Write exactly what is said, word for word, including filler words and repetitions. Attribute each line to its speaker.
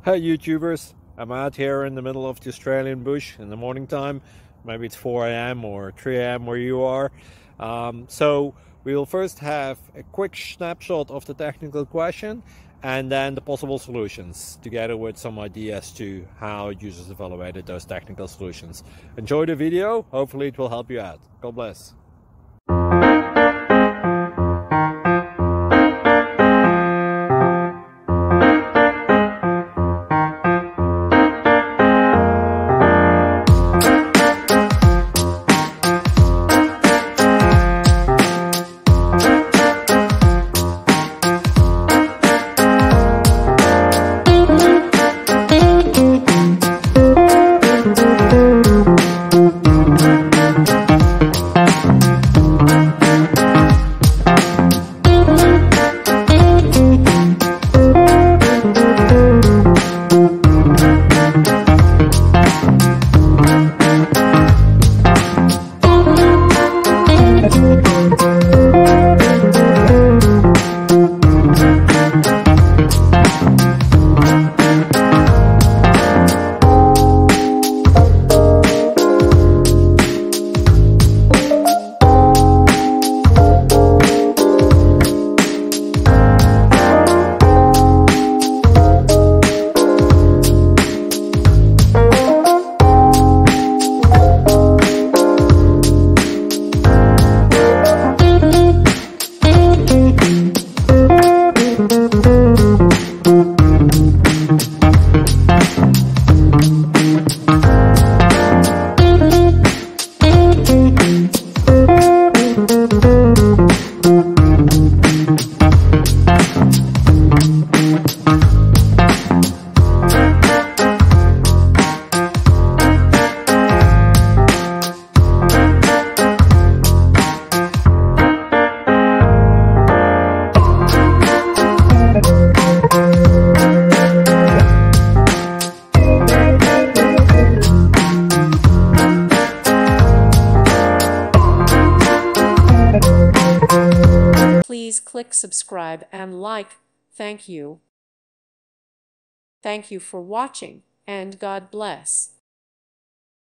Speaker 1: Hey YouTubers, I'm out here in the middle of the Australian bush in the morning time. Maybe it's four A M or three A M where you are. Um, so we'll first have a quick snapshot of the technical question and then the possible solutions, together with some ideas to how users evaluated those technical solutions. Enjoy the video, hopefully it will help you out. God bless.
Speaker 2: Please click subscribe and like. Thank you. Thank you for watching, and God bless.